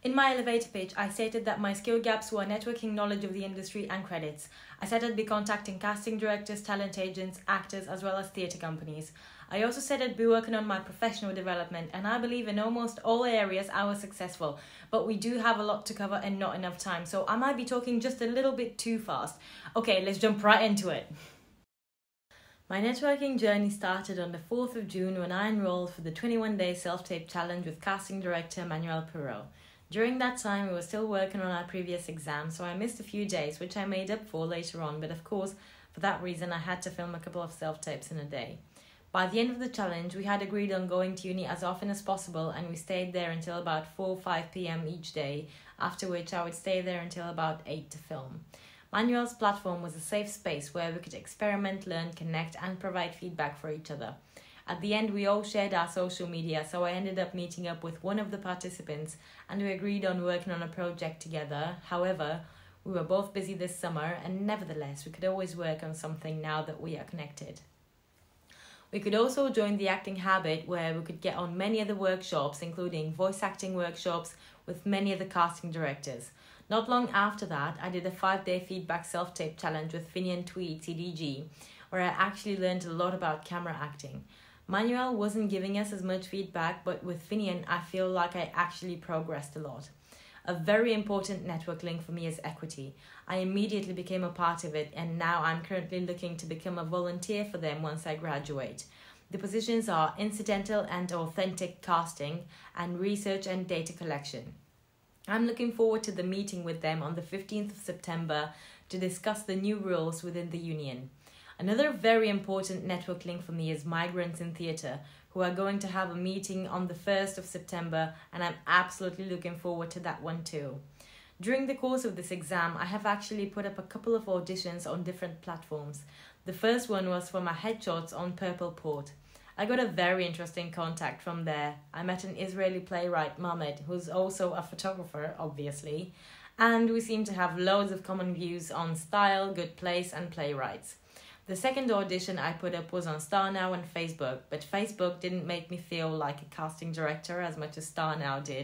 In my elevator pitch, I stated that my skill gaps were networking knowledge of the industry and credits. I said I'd be contacting casting directors, talent agents, actors, as well as theatre companies. I also said I'd be working on my professional development, and I believe in almost all areas I was successful. But we do have a lot to cover and not enough time, so I might be talking just a little bit too fast. Okay, let's jump right into it. My networking journey started on the 4th of June when I enrolled for the 21-day self-tape challenge with casting director Manuel Perot. During that time, we were still working on our previous exam, so I missed a few days, which I made up for later on, but of course, for that reason, I had to film a couple of self-tapes in a day. By the end of the challenge, we had agreed on going to uni as often as possible, and we stayed there until about 4 or 5 p.m. each day, after which I would stay there until about 8 to film. Manuel's platform was a safe space where we could experiment, learn, connect, and provide feedback for each other. At the end, we all shared our social media, so I ended up meeting up with one of the participants and we agreed on working on a project together. However, we were both busy this summer, and nevertheless, we could always work on something now that we are connected. We could also join the acting habit, where we could get on many other workshops, including voice acting workshops with many of the casting directors. Not long after that, I did a 5-day feedback self-tape challenge with Finian Tweed CDG, where I actually learned a lot about camera acting. Manuel wasn't giving us as much feedback, but with Finian, I feel like I actually progressed a lot. A very important network link for me is equity. I immediately became a part of it, and now I'm currently looking to become a volunteer for them once I graduate. The positions are incidental and authentic casting and research and data collection. I'm looking forward to the meeting with them on the 15th of September to discuss the new rules within the union. Another very important network link for me is migrants in theatre, who are going to have a meeting on the 1st of September, and I'm absolutely looking forward to that one too. During the course of this exam, I have actually put up a couple of auditions on different platforms. The first one was for my headshots on Purple Port. I got a very interesting contact from there. I met an Israeli playwright, Mohammed, who's also a photographer, obviously, and we seem to have loads of common views on style, good place, and playwrights. The second audition I put up was on StarNow and Facebook, but Facebook didn't make me feel like a casting director as much as StarNow did.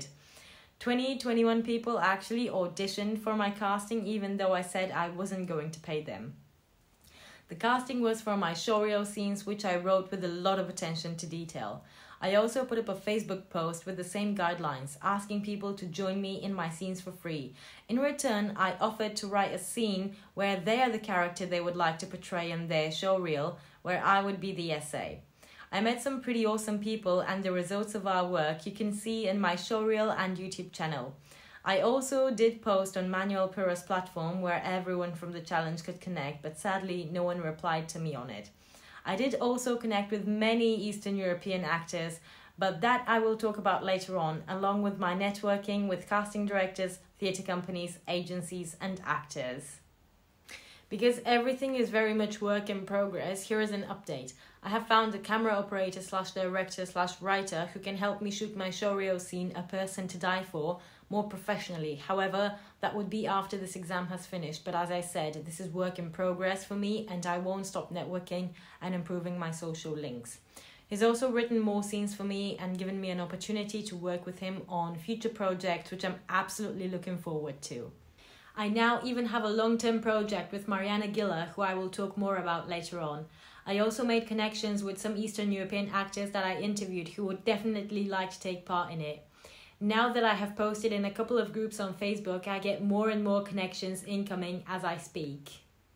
21 people actually auditioned for my casting, even though I said I wasn't going to pay them. The casting was for my showreel scenes, which I wrote with a lot of attention to detail. I also put up a Facebook post with the same guidelines, asking people to join me in my scenes for free. In return, I offered to write a scene where they are the character they would like to portray in their showreel, where I would be the essay. I met some pretty awesome people, and the results of our work you can see in my showreel and YouTube channel. I also did post on Manuel Perot's platform where everyone from the challenge could connect, but sadly no one replied to me on it. I did also connect with many Eastern European actors, but that I will talk about later on, along with my networking with casting directors, theatre companies, agencies, and actors. Because everything is very much work in progress, here is an update. I have found a camera operator / director / writer who can help me shoot my showreel scene, A Person to Die For, more professionally. However, that would be after this exam has finished, but as I said, this is work in progress for me, and I won't stop networking and improving my social links. He's also written more scenes for me and given me an opportunity to work with him on future projects, which I'm absolutely looking forward to. I now even have a long-term project with Mariana Giller, who I will talk more about later on. I also made connections with some Eastern European actors that I interviewed who would definitely like to take part in it. Now that I have posted in a couple of groups on Facebook, I get more and more connections incoming as I speak.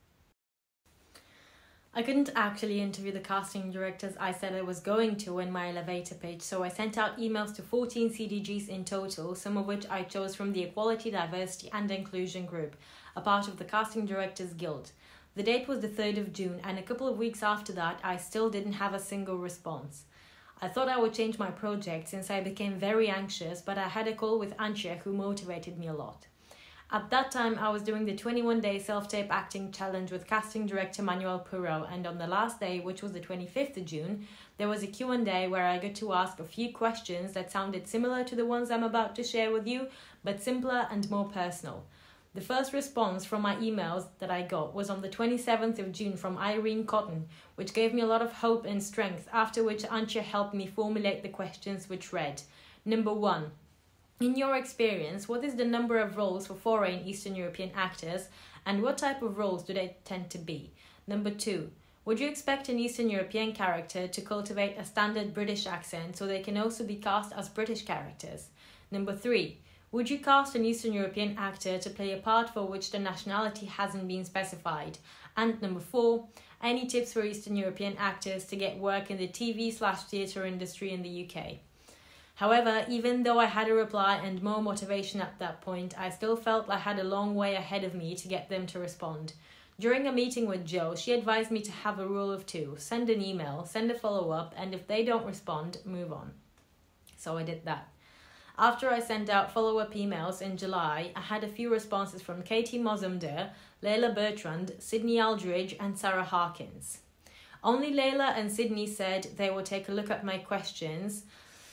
I couldn't actually interview the casting directors I said I was going to in my elevator pitch, so I sent out emails to 14 CDGs in total, some of which I chose from the Equality, Diversity and Inclusion group, a part of the Casting Directors Guild. The date was the 3rd of June, and a couple of weeks after that, I still didn't have a single response. I thought I would change my project since I became very anxious, but I had a call with Antje who motivated me a lot. At that time, I was doing the 21-day self-tape acting challenge with casting director Manuel Perot, and on the last day, which was the 25th of June, there was a Q&A where I got to ask a few questions that sounded similar to the ones I'm about to share with you, but simpler and more personal. The first response from my emails that I got was on the 27th of June from Irene Cotton, which gave me a lot of hope and strength, after which Antje helped me formulate the questions, which read: Number 1. In your experience, what is the number of roles for foreign Eastern European actors, and what type of roles do they tend to be? Number 2. Would you expect an Eastern European character to cultivate a standard British accent so they can also be cast as British characters? Number 3. Would you cast an Eastern European actor to play a part for which the nationality hasn't been specified? And number 4. Any tips for Eastern European actors to get work in the TV/theatre industry in the UK? However, even though I had a reply and more motivation at that point, I still felt I had a long way ahead of me to get them to respond. During a meeting with Jo, she advised me to have a rule of 2. Send an email, send a follow-up, and if they don't respond, move on. So I did that. After I sent out follow-up emails in July, I had a few responses from Katie Mozumder, Leila Bertrand, Sydney Aldridge, and Sarah Harkins. Only Leila and Sydney said they would take a look at my questions,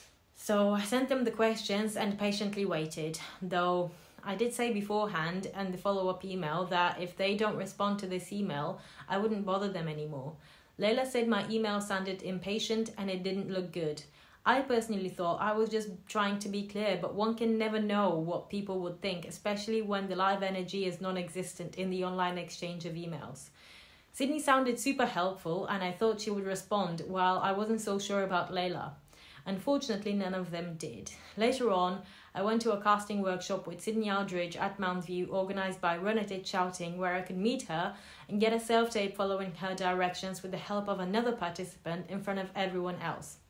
so I sent them the questions and patiently waited, though I did say beforehand in the follow-up email that if they don't respond to this email, I wouldn't bother them anymore. Leila said my email sounded impatient and it didn't look good. I personally thought I was just trying to be clear, but one can never know what people would think, especially when the live energy is non-existent in the online exchange of emails. Sydney sounded super helpful and I thought she would respond, while I wasn't so sure about Leila. Unfortunately, none of them did. Later on, I went to a casting workshop with Sydney Aldridge at Mount View, organised by Run At It Shouting, where I could meet her and get a self-tape following her directions with the help of another participant in front of everyone else.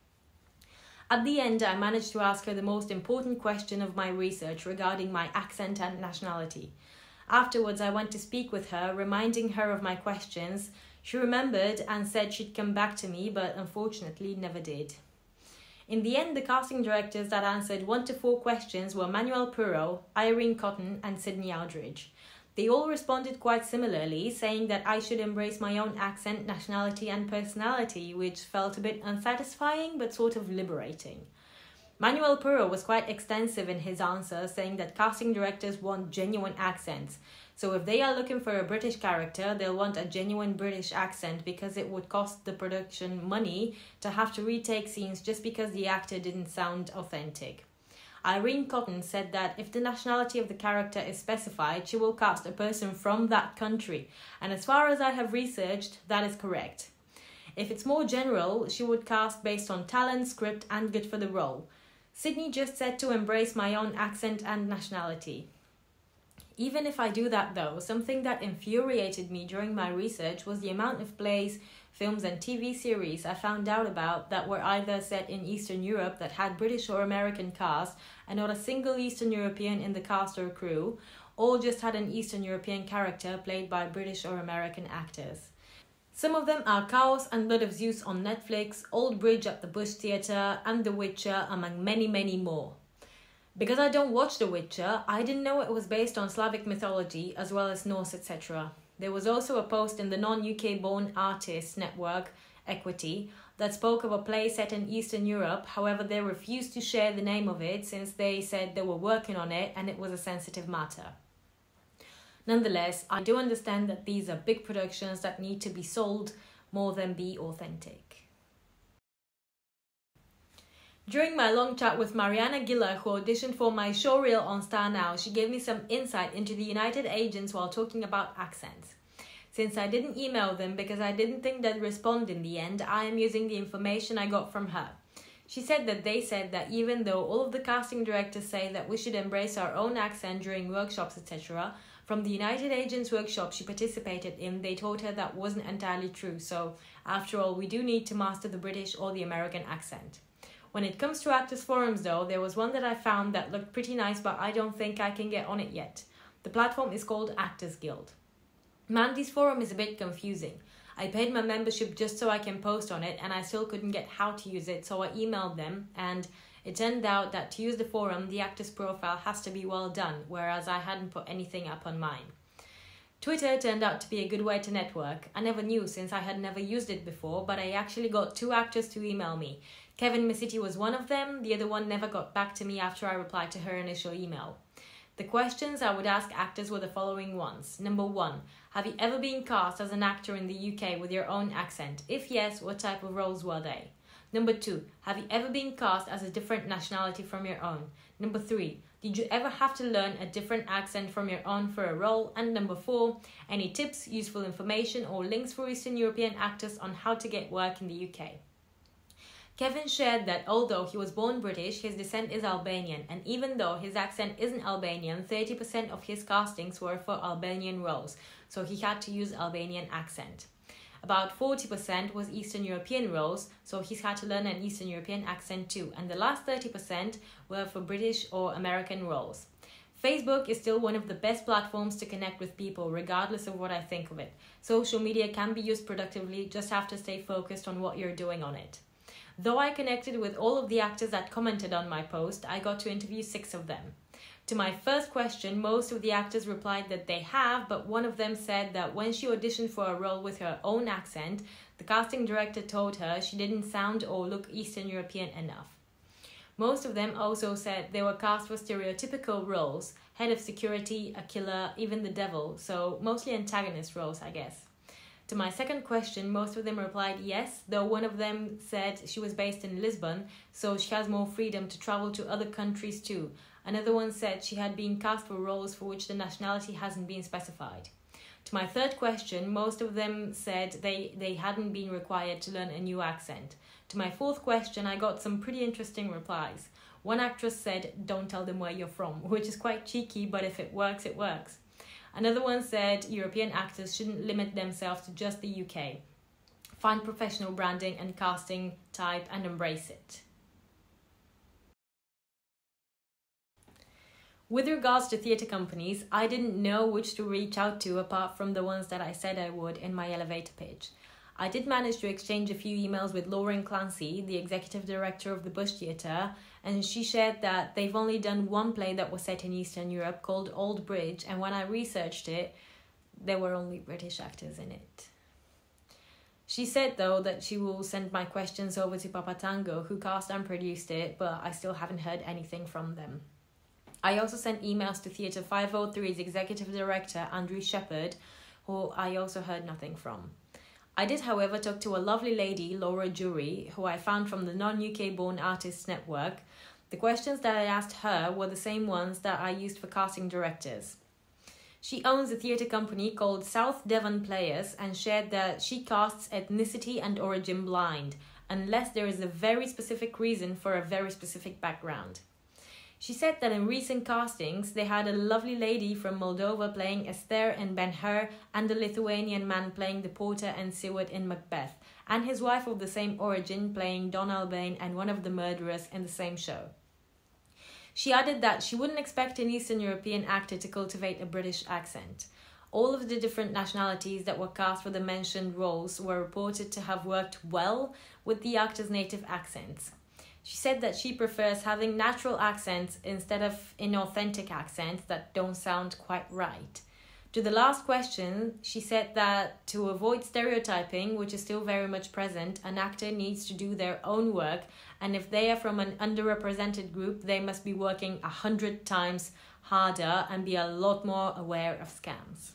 At the end, I managed to ask her the most important question of my research regarding my accent and nationality. Afterwards, I went to speak with her, reminding her of my questions. She remembered and said she'd come back to me, but unfortunately never did. In the end, the casting directors that answered 1 to 4 questions were Manuel Puro, Irene Cotton, and Sydney Aldridge. They all responded quite similarly, saying that I should embrace my own accent, nationality, and personality, which felt a bit unsatisfying but sort of liberating. Manuel Puro was quite extensive in his answer, saying that casting directors want genuine accents. So if they are looking for a British character, they'll want a genuine British accent because it would cost the production money to have to retake scenes just because the actor didn't sound authentic. Irene Cotton said that if the nationality of the character is specified, she will cast a person from that country. And as far as I have researched, that is correct. If it's more general, she would cast based on talent, script, and good for the role. Sydney just said to embrace my own accent and nationality. Even if I do that though, something that infuriated me during my research was the amount of plays, films and TV series I found out about that were either set in Eastern Europe that had British or American cast and not a single Eastern European in the cast or crew, or just had an Eastern European character played by British or American actors. Some of them are Chaos and Blood of Zeus on Netflix, Old Bridge at the Bush Theatre, and The Witcher, among many, many more. Because I don't watch The Witcher, I didn't know it was based on Slavic mythology as well as Norse, etc. There was also a post in the non-UK born artists network, Equity, that spoke of a play set in Eastern Europe. However, they refused to share the name of it since they said they were working on it and it was a sensitive matter. Nonetheless, I do understand that these are big productions that need to be sold more than be authentic. During my long chat with Mariana Giller, who auditioned for my showreel on Star Now, she gave me some insight into the United agents while talking about accents. Since I didn't email them because I didn't think they'd respond in the end, I am using the information I got from her. She said that they said that even though all of the casting directors say that we should embrace our own accent during workshops, etc., from the United Agents workshop she participated in, they told her that wasn't entirely true. So, after all, we do need to master the British or the American accent. When it comes to actors forums though, there was one that I found that looked pretty nice, but I don't think I can get on it yet. The platform is called Actors Guild. Mandy's forum is a bit confusing. I paid my membership just so I can post on it and I still couldn't get how to use it, so I emailed them and it turned out that to use the forum, the actor's profile has to be well done, whereas I hadn't put anything up on mine. Twitter turned out to be a good way to network. I never knew since I had never used it before, but I actually got 2 actors to email me. Kevin Mesiti was one of them, the other one never got back to me after I replied to her initial email. The questions I would ask actors were the following ones. Number 1, have you ever been cast as an actor in the UK with your own accent? If yes, what type of roles were they? Number 2, have you ever been cast as a different nationality from your own? Number 3, Did you ever have to learn a different accent from your own for a role? And number 4, any tips, useful information, or links for Eastern European actors on how to get work in the UK? Kevin shared that although he was born British, his descent is Albanian, and even though his accent isn't Albanian, 30% of his castings were for Albanian roles, so he had to use Albanian accent. About 40% was Eastern European roles, so he's had to learn an Eastern European accent too, and the last 30% were for British or American roles. Facebook is still one of the best platforms to connect with people, regardless of what I think of it. Social media can be used productively, just have to stay focused on what you're doing on it. Though I connected with all of the actors that commented on my post, I got to interview 6 of them. To my first question, most of the actors replied that they have, but one of them said that when she auditioned for a role with her own accent, the casting director told her she didn't sound or look Eastern European enough. Most of them also said they were cast for stereotypical roles, head of security, a killer, even the devil, so mostly antagonist roles, I guess. To my second question, most of them replied yes, though one of them said she was based in Lisbon, so she has more freedom to travel to other countries too. Another one said she had been cast for roles for which the nationality hasn't been specified. To my third question, most of them said they hadn't been required to learn a new accent. To my fourth question, I got some pretty interesting replies. One actress said, "Don't tell them where you're from," which is quite cheeky, but if it works, it works. Another one said European actors shouldn't limit themselves to just the UK. Find professional branding and casting type and embrace it. With regards to theatre companies, I didn't know which to reach out to apart from the ones that I said I would in my elevator pitch. I did manage to exchange a few emails with Lauren Clancy, the executive director of the Bush Theatre, and she shared that they've only done one play that was set in Eastern Europe called Old Bridge, and when I researched it, there were only British actors in it. She said, though, that she will send my questions over to Papa Tango, who cast and produced it, but I still haven't heard anything from them. I also sent emails to Theatre 503's executive director, Andrew Shepherd, who I also heard nothing from. I did, however, talk to a lovely lady, Laura Jury, who I found from the non-UK born artists network. The questions that I asked her were the same ones that I used for casting directors. She owns a theatre company called South Devon Players and shared that she casts ethnicity and origin blind, unless there is a very specific reason for a very specific background. She said that in recent castings, they had a lovely lady from Moldova playing Esther in Ben-Hur and a Lithuanian man playing the porter and Seward in Macbeth, and his wife of the same origin playing Don Albane and one of the murderers in the same show. She added that she wouldn't expect an Eastern European actor to cultivate a British accent. All of the different nationalities that were cast for the mentioned roles were reported to have worked well with the actors' native accents. She said that she prefers having natural accents instead of inauthentic accents that don't sound quite right. To the last question, she said that to avoid stereotyping, which is still very much present, an actor needs to do their own work, and if they are from an underrepresented group, they must be working 100 times harder and be a lot more aware of scams.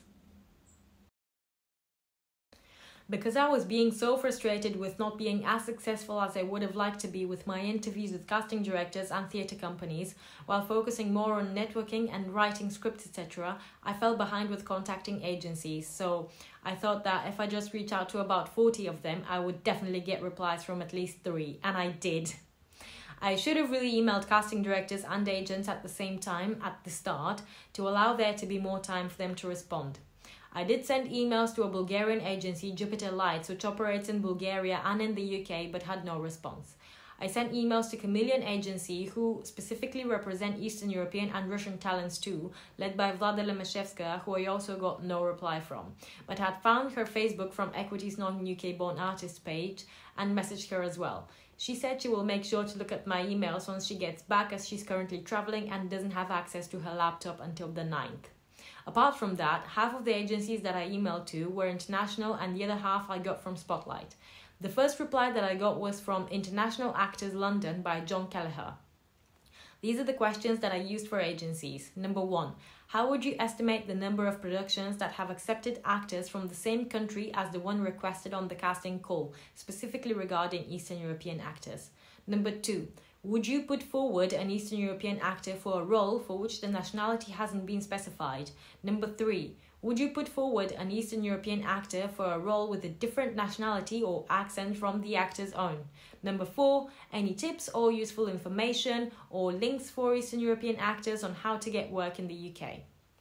Because I was being so frustrated with not being as successful as I would have liked to be with my interviews with casting directors and theatre companies, while focusing more on networking and writing scripts, etc., I fell behind with contacting agencies, so I thought that if I just reach out to about 40 of them, I would definitely get replies from at least 3, and I did. I should have really emailed casting directors and agents at the same time at the start to allow there to be more time for them to respond. I did send emails to a Bulgarian agency, Jupiter Lights, which operates in Bulgaria and in the UK, but had no response. I sent emails to Chameleon Agency, who specifically represent Eastern European and Russian talents too, led by Vlada Lemashevska, who I also got no reply from, but had found her Facebook from Equity's non-UK born artist page and messaged her as well. She said she will make sure to look at my emails once she gets back, as she's currently travelling and doesn't have access to her laptop until the 9th. Apart from that, half of the agencies that I emailed to were international and the other half I got from Spotlight. The first reply that I got was from International Actors London by John Kelleher. These are the questions that I used for agencies. Number 1. How would you estimate the number of productions that have accepted actors from the same country as the one requested on the casting call, specifically regarding Eastern European actors? Number 2. Would you put forward an Eastern European actor for a role for which the nationality hasn't been specified? Number 3. Would you put forward an Eastern European actor for a role with a different nationality or accent from the actor's own? Number 4. Any tips or useful information or links for Eastern European actors on how to get work in the UK?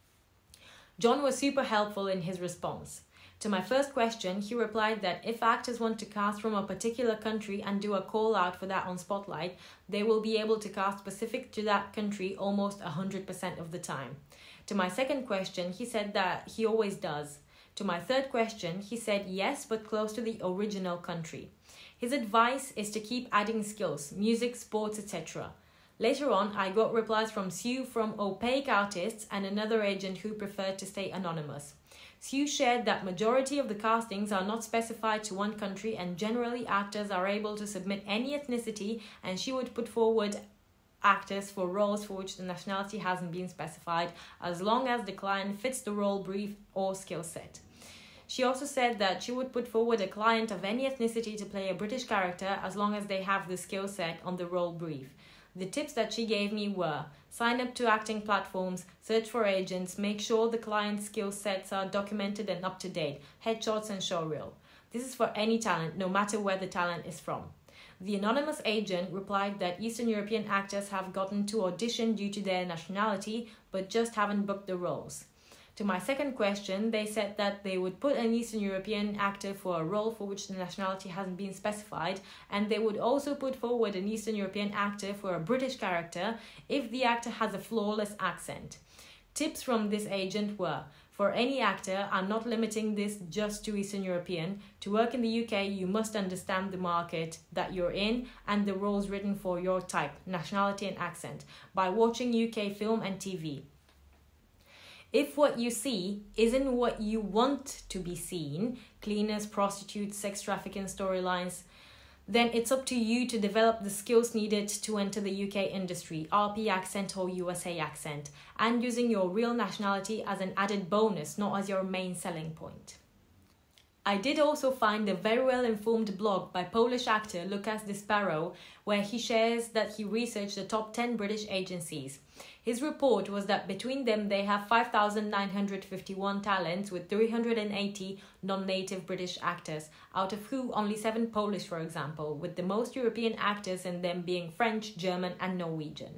John was super helpful in his response. To my first question, he replied that if actors want to cast from a particular country and do a call out for that on Spotlight, they will be able to cast specific to that country almost 100% of the time. To my second question, he said that he always does. To my third question, he said yes, but close to the original country. His advice is to keep adding skills, music, sports, etc. Later on, I got replies from Sue from Opaque Artists and another agent who preferred to stay anonymous. Sue shared that majority of the castings are not specified to one country and generally actors are able to submit any ethnicity, and she would put forward actors for roles for which the nationality hasn't been specified as long as the client fits the role brief or skill set. She also said that she would put forward a client of any ethnicity to play a British character as long as they have the skill set on the role brief. The tips that she gave me were: sign up to acting platforms, search for agents, make sure the client's skill sets are documented and up to date, headshots and showreel. This is for any talent, no matter where the talent is from. The anonymous agent replied that Eastern European actors have gotten to audition due to their nationality, but just haven't booked the roles. To my second question, they said that they would put an Eastern European actor for a role for which the nationality hasn't been specified, and they would also put forward an Eastern European actor for a British character if the actor has a flawless accent. Tips from this agent were: for any actor, I'm not limiting this just to Eastern European. To work in the UK, you must understand the market that you're in and the roles written for your type, nationality and accent by watching UK film and TV. If what you see isn't what you want to be seen, cleaners, prostitutes, sex trafficking storylines, then it's up to you to develop the skills needed to enter the UK industry, RP accent or USA accent, and using your real nationality as an added bonus, not as your main selling point. I did also find a very well-informed blog by Polish actor Lucas Disparrow, where he shares that he researched the top 10 British agencies. His report was that between them they have 5,951 talents with 380 non-native British actors, out of who only 7 Polish, for example, with the most European actors in them being French, German and Norwegian.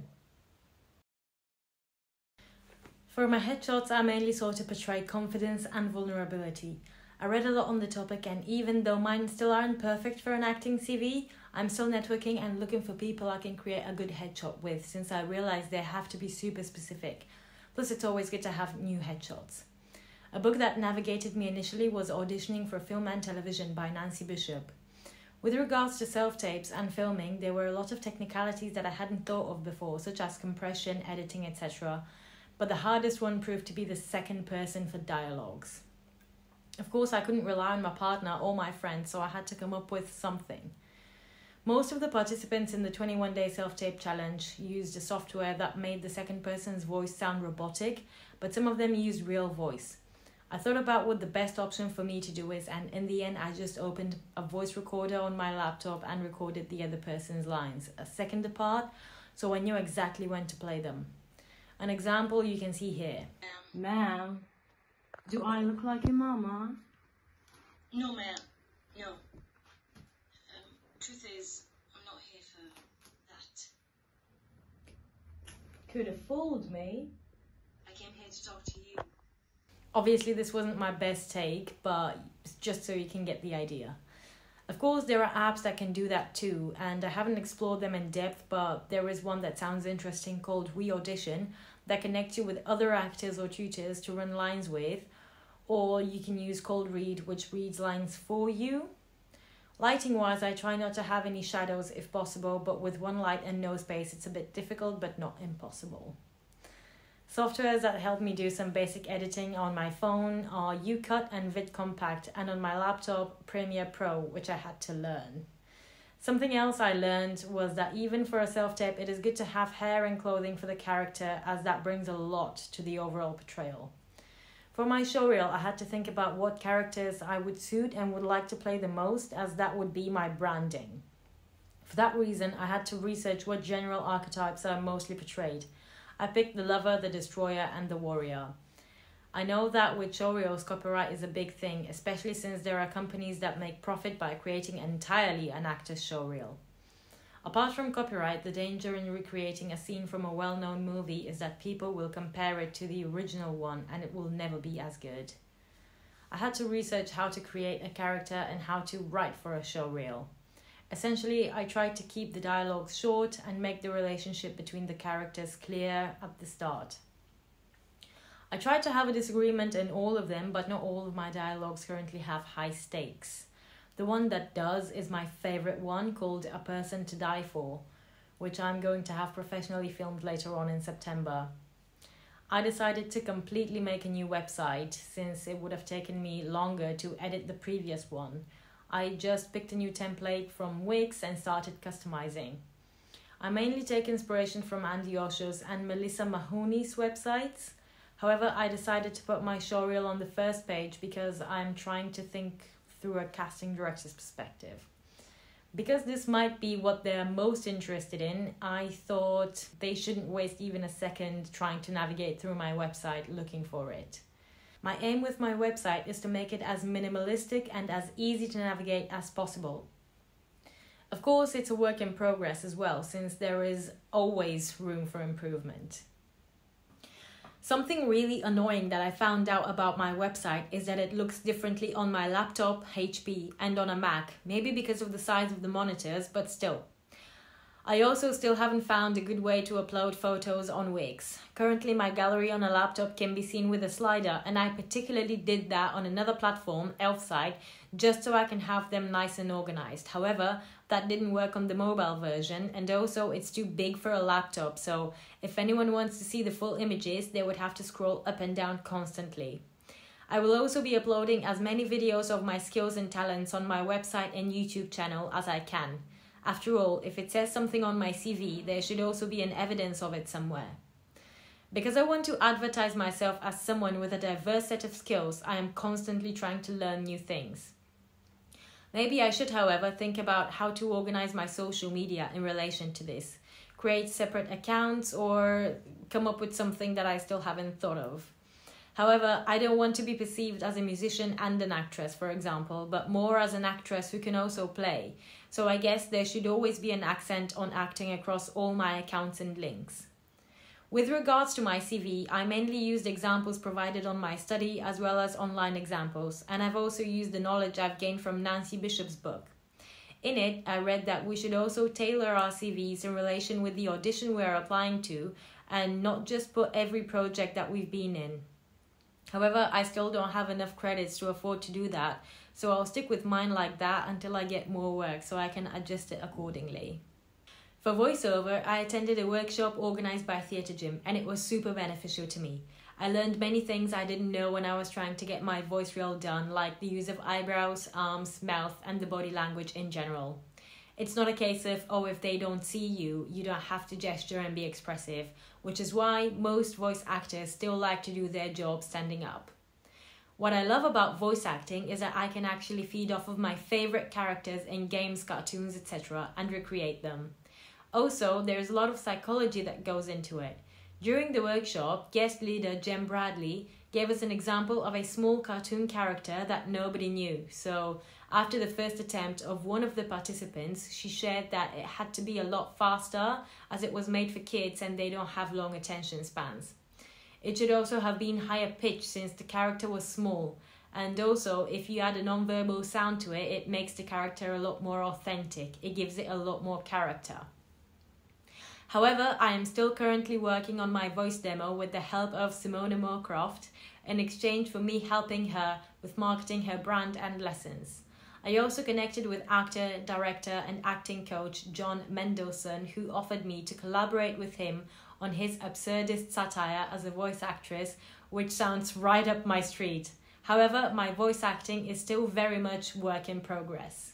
For my headshots, I mainly sought to portray confidence and vulnerability. I read a lot on the topic, and even though mine still aren't perfect for an acting CV, I'm still networking and looking for people I can create a good headshot with, since I realized they have to be super specific. Plus, it's always good to have new headshots. A book that navigated me initially was Auditioning for Film and Television by Nancy Bishop. With regards to self-tapes and filming, there were a lot of technicalities that I hadn't thought of before, such as compression, editing, etc. But the hardest one proved to be the second person for dialogues. Of course, I couldn't rely on my partner or my friends, so I had to come up with something. Most of the participants in the 21-day self-tape challenge used a software that made the second person's voice sound robotic, but some of them used real voice. I thought about what the best option for me to do is, and in the end I just opened a voice recorder on my laptop and recorded the other person's lines, a second apart, so I knew exactly when to play them. An example you can see here. Ma'am, do I look like your mama? No, ma'am. No. Truth is, I'm not here for that. Could have fooled me. I came here to talk to you. Obviously, this wasn't my best take, but just so you can get the idea. Of course, there are apps that can do that too, and I haven't explored them in depth, but there is one that sounds interesting called We Audition that connects you with other actors or tutors to run lines with, or you can use Cold Read, which reads lines for you. Lighting-wise, I try not to have any shadows if possible, but with one light and no space, it's a bit difficult, but not impossible. Softwares that help me do some basic editing on my phone are UCut and VidCompact, and on my laptop, Premiere Pro, which I had to learn. Something else I learned was that even for a self-tape, it is good to have hair and clothing for the character, as that brings a lot to the overall portrayal. For my showreel, I had to think about what characters I would suit and would like to play the most, as that would be my branding. For that reason, I had to research what general archetypes are mostly portrayed. I picked the lover, the destroyer, and the warrior. I know that with showreels, copyright is a big thing, especially since there are companies that make profit by creating entirely an actor's showreel. Apart from copyright, the danger in recreating a scene from a well-known movie is that people will compare it to the original one and it will never be as good. I had to research how to create a character and how to write for a showreel. Essentially, I tried to keep the dialogues short and make the relationship between the characters clear at the start. I tried to have a disagreement in all of them, but not all of my dialogues currently have high stakes. The one that does is my favorite one, called A Person to Die For, which I'm going to have professionally filmed later on in September. I decided to completely make a new website since it would have taken me longer to edit the previous one. I just picked a new template from Wix and started customizing. I mainly take inspiration from Andy Osho's and Melissa Mahoney's websites. However, I decided to put my showreel on the first page because I'm trying to think through a casting director's perspective. Because this might be what they're most interested in, I thought they shouldn't waste even a second trying to navigate through my website looking for it. My aim with my website is to make it as minimalistic and as easy to navigate as possible. Of course, it's a work in progress as well, since there is always room for improvement. Something really annoying that I found out about my website is that it looks differently on my laptop, HP, and on a Mac, maybe because of the size of the monitors, but still. I also still haven't found a good way to upload photos on Wix. Currently, my gallery on a laptop can be seen with a slider, and I particularly did that on another platform, Elfside, just so I can have them nice and organized. However, that didn't work on the mobile version, and also it's too big for a laptop, so if anyone wants to see the full images, they would have to scroll up and down constantly. I will also be uploading as many videos of my skills and talents on my website and YouTube channel as I can. After all, if it says something on my CV, there should also be an evidence of it somewhere. Because I want to advertise myself as someone with a diverse set of skills, I am constantly trying to learn new things. Maybe I should, however, think about how to organize my social media in relation to this. Create separate accounts or come up with something that I still haven't thought of. However, I don't want to be perceived as a musician and an actress, for example, but more as an actress who can also play. So I guess there should always be an accent on acting across all my accounts and links. With regards to my CV, I mainly used examples provided on my study as well as online examples, and I've also used the knowledge I've gained from Nancy Bishop's book. In it, I read that we should also tailor our CVs in relation with the audition we're applying to and not just put every project that we've been in. However, I still don't have enough credits to afford to do that, so I'll stick with mine like that until I get more work so I can adjust it accordingly. For voiceover, I attended a workshop organized by Theatre Gym, and it was super beneficial to me. I learned many things I didn't know when I was trying to get my voice reel done, like the use of eyebrows, arms, mouth, and the body language in general. It's not a case of, oh, if they don't see you, you don't have to gesture and be expressive, which is why most voice actors still like to do their job standing up. What I love about voice acting is that I can actually feed off of my favorite characters in games, cartoons, etc. and recreate them. Also, there's a lot of psychology that goes into it. During the workshop, guest leader Jem Bradley gave us an example of a small cartoon character that nobody knew. So, after the first attempt of one of the participants, she shared that it had to be a lot faster as it was made for kids and they don't have long attention spans. It should also have been higher pitched since the character was small. And also, if you add a non-verbal sound to it, it makes the character a lot more authentic. It gives it a lot more character. However, I am still currently working on my voice demo with the help of Simona Moorcroft in exchange for me helping her with marketing her brand and lessons. I also connected with actor, director and acting coach John Mendelsohn, who offered me to collaborate with him on his absurdist satire as a voice actress, which sounds right up my street. However, my voice acting is still very much work in progress.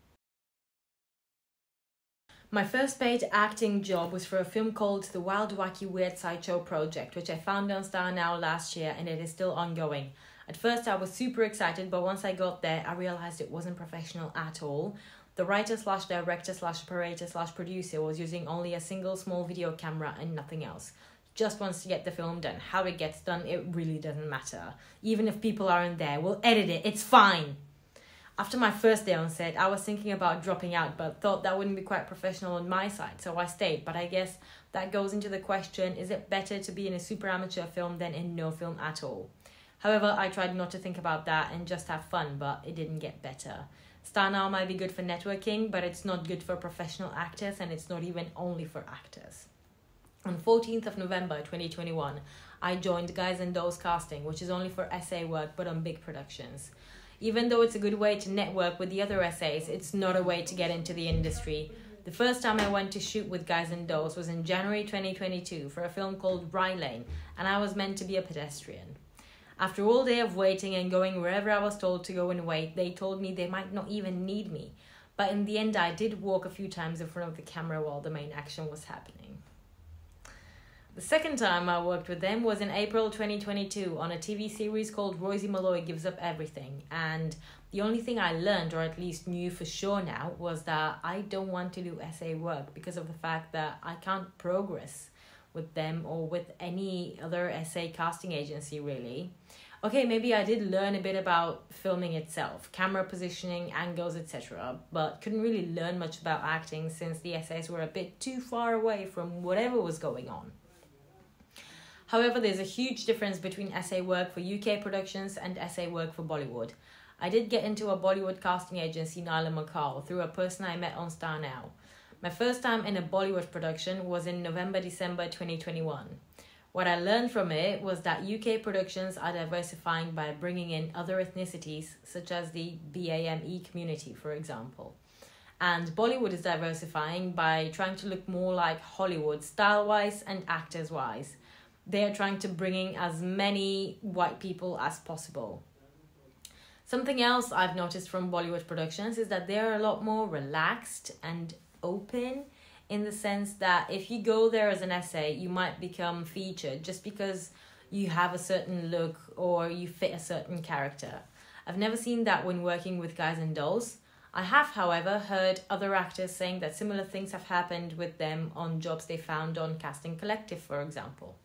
My first paid acting job was for a film called The Wild Wacky Weird Sideshow Project, which I found on Star Now last year, and it is still ongoing. At first I was super excited, but once I got there I realized it wasn't professional at all. The writer slash director slash operator slash producer was using only a single small video camera and nothing else. Just wants to get the film done. How it gets done, it really doesn't matter. Even if people aren't there, we'll edit it. It's fine. After my first day on set, I was thinking about dropping out, but thought that wouldn't be quite professional on my side, so I stayed. But I guess that goes into the question, is it better to be in a super amateur film than in no film at all? However, I tried not to think about that and just have fun, but it didn't get better. Star Now might be good for networking, but it's not good for professional actors, and it's not even only for actors. On 14th of November 2021, I joined Guys and Dolls Casting, which is only for essay work but on big productions. Even though it's a good way to network with the other essays, it's not a way to get into the industry. The first time I went to shoot with Guys and Dolls was in January 2022 for a film called Ralitsa, and I was meant to be a pedestrian. After all day of waiting and going wherever I was told to go and wait, they told me they might not even need me. But in the end, I did walk a few times in front of the camera while the main action was happening. The second time I worked with them was in April 2022 on a TV series called Rosie Malloy Gives Up Everything. And the only thing I learned, or at least knew for sure now, was that I don't want to do essay work because of the fact that I can't progress with them or with any other essay casting agency really. Okay, maybe I did learn a bit about filming itself, camera positioning, angles, etc., but couldn't really learn much about acting since the essays were a bit too far away from whatever was going on. However, there's a huge difference between essay work for UK productions and essay work for Bollywood. I did get into a Bollywood casting agency, Naila McCall, through a person I met on Star Now. My first time in a Bollywood production was in November-December 2021. What I learned from it was that UK productions are diversifying by bringing in other ethnicities, such as the BAME community, for example. And Bollywood is diversifying by trying to look more like Hollywood, style-wise and actors-wise. They are trying to bring in as many white people as possible. Something else I've noticed from Bollywood productions is that they are a lot more relaxed and open, in the sense that if you go there as an essay, you might become featured just because you have a certain look or you fit a certain character. I've never seen that when working with Guys and Dolls. I have, however, heard other actors saying that similar things have happened with them on jobs they found on Casting Collective, for example.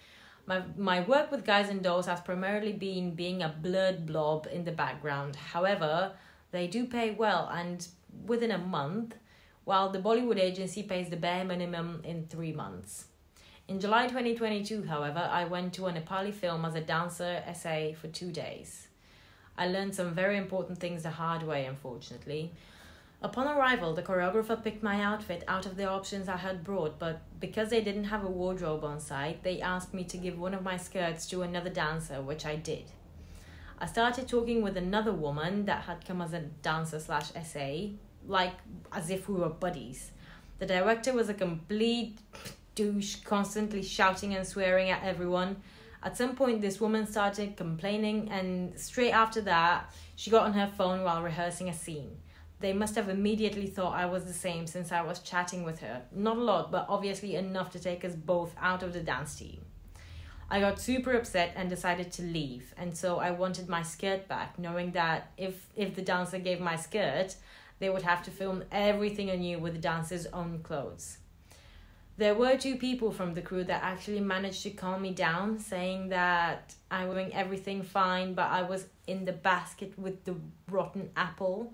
My work with Guys and Dolls has primarily been being a blurred blob in the background. However, they do pay well and within a month, while the Bollywood agency pays the bare minimum in 3 months. In July 2022, however, I went to a Nepali film as a dancer essay for 2 days. I learned some very important things the hard way, unfortunately. Upon arrival, the choreographer picked my outfit out of the options I had brought, but because they didn't have a wardrobe on site, they asked me to give one of my skirts to another dancer, which I did. I started talking with another woman that had come as a dancer/essay, like as if we were buddies. The director was a complete douche, constantly shouting and swearing at everyone. At some point, this woman started complaining, and straight after that, she got on her phone while rehearsing a scene. They must have immediately thought I was the same since I was chatting with her. Not a lot, but obviously enough to take us both out of the dance team. I got super upset and decided to leave, and so I wanted my skirt back, knowing that if the dancer gave my skirt, they would have to film everything anew with the dancer's own clothes. There were 2 people from the crew that actually managed to calm me down, saying that I was doing everything fine, but I was in the basket with the rotten apple.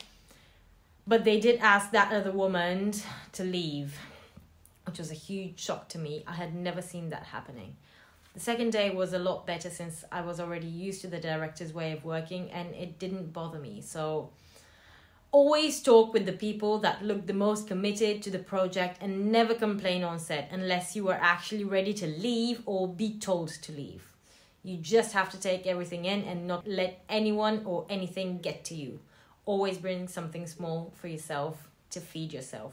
But they did ask that other woman to leave, which was a huge shock to me. I had never seen that happening. The second day was a lot better since I was already used to the director's way of working and it didn't bother me. So always talk with the people that look the most committed to the project and never complain on set unless you are actually ready to leave or be told to leave. You just have to take everything in and not let anyone or anything get to you. Always bring something small for yourself to feed yourself.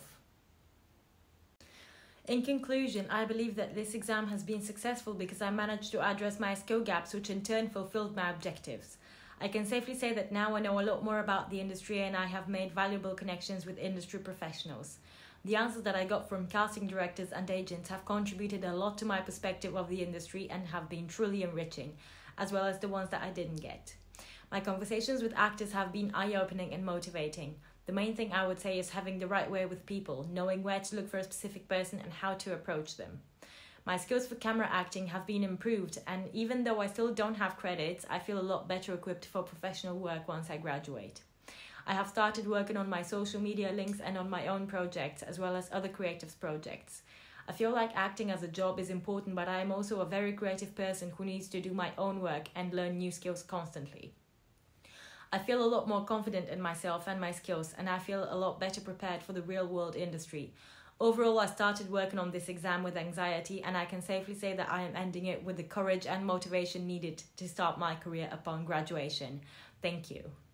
In conclusion, I believe that this exam has been successful because I managed to address my skill gaps, which in turn fulfilled my objectives. I can safely say that now I know a lot more about the industry and I have made valuable connections with industry professionals. The answers that I got from casting directors and agents have contributed a lot to my perspective of the industry and have been truly enriching, as well as the ones that I didn't get. My conversations with actors have been eye-opening and motivating. The main thing I would say is having the right way with people, knowing where to look for a specific person and how to approach them. My skills for camera acting have been improved, and even though I still don't have credits, I feel a lot better equipped for professional work once I graduate. I have started working on my social media links and on my own projects, as well as other creatives projects. I feel like acting as a job is important, but I am also a very creative person who needs to do my own work and learn new skills constantly. I feel a lot more confident in myself and my skills, and I feel a lot better prepared for the real world industry. Overall, I started working on this exam with anxiety, and I can safely say that I am ending it with the courage and motivation needed to start my career upon graduation. Thank you.